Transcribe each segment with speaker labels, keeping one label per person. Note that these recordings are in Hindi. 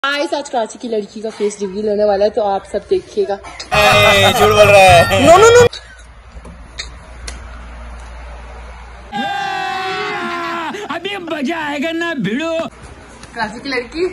Speaker 1: आज कराची की लड़की का फेस रिव्यू लेने वाला है, तो आप सब देखिएगा।
Speaker 2: झूठ बोल रहा है।
Speaker 1: नो नो नो,
Speaker 3: अभी मजा आएगा ना भिड़ो।
Speaker 1: कराची की लड़की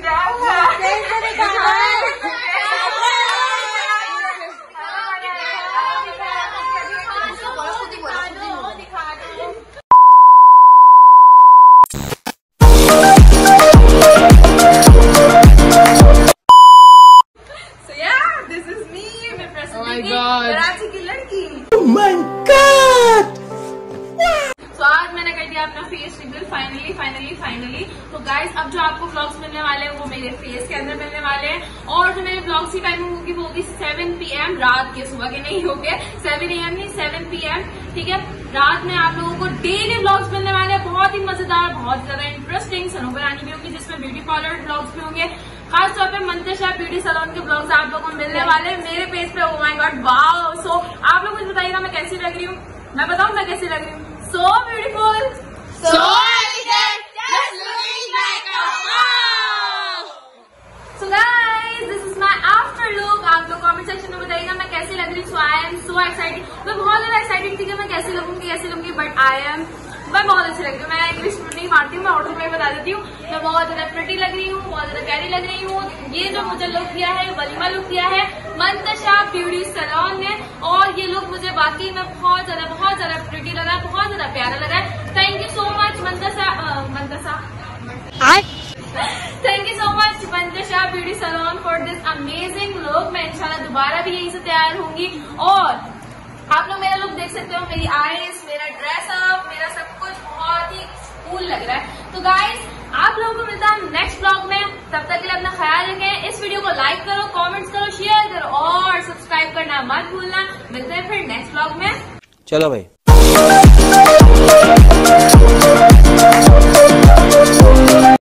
Speaker 1: कराची की लड़की।
Speaker 3: Oh my God!
Speaker 1: तो आज मैंने कर दिया अपना फेस रिव्यू फाइनली। तो गाइस अब जो आपको व्लॉग्स मिलने वाले हैं वो मेरे फेस के अंदर मिलने वाले हैं, और जो मेरे व्लॉग्स की टाइमिंग होगी वो होगी 7 PM रात के, सुबह के नहीं होंगे, 7 AM नहीं 7 PM, ठीक है। रात में आप लोगों को डेली व्लॉग्स मिलने वाले हैं, बहुत ही मजेदार, बहुत ज्यादा इंटरेस्टिंग। सनोबर रानी भी होगी जिसमें ब्यूटी पार्लर व्लॉग्स भी होंगे, खासतौर पे मंतशा ब्यूटी सैलून के ब्लॉग्स आप लोगों को मिलने वाले हैं मेरे पेज पे। Oh my God, wow. So आप लोग मुझे बताइएगा मैं कैसी लग रही हूँ, मैं बताऊँ मैं कैसी लग रही हूँ। So beautiful, so elegant, just looking like a wow. So guys, this is my after look. आप लोग कमेंट सेक्शन में बताइएगा मैं कैसी लग रही हूँ। सो आई एम सो एक्साइटेड, मैं बहुत ज्यादा एक्साइटेड थी कि मैं कैसी लगूंगी, बट मैं बहुत अच्छी लग रही हूँ। मैं इंग्लिश नहीं मारती हूँ, मैं ऑटो में बता देती हूँ। मैं बहुत ज्यादा प्रिटी लग रही हूँ, बहुत ज्यादा प्यारी लग रही हूँ। ये जो मुझे लुक दिया है, वलीमा लुक दिया है मंतशा ब्यूटी सैलून ने, और ये लुक मुझे वाकई में बहुत ज्यादा प्रिटी लगा, बहुत ज्यादा प्यारा लगा। Thank you so much Mantasha thank you so much Mantasha beauty salon for this amazing look. मैं इंशाल्लाह दोबारा भी यहीं से तैयार होंगी, और आप लोग मेरा लुक देख सकते हो, मेरी आईज, मेरा ड्रेसअप, मेरा सब कुछ बहुत ही कूल लग रहा है। तो गाइस आप लोगों को मिलता है नेक्स्ट ब्लॉग में, तब तक के लिए अपना ख्याल रखें। इस वीडियो को लाइक करो, कमेंट्स करो, शेयर करो और सब्सक्राइब करना मत भूलना। मिलते हैं फिर नेक्स्ट ब्लॉग में।
Speaker 2: चलो भाई।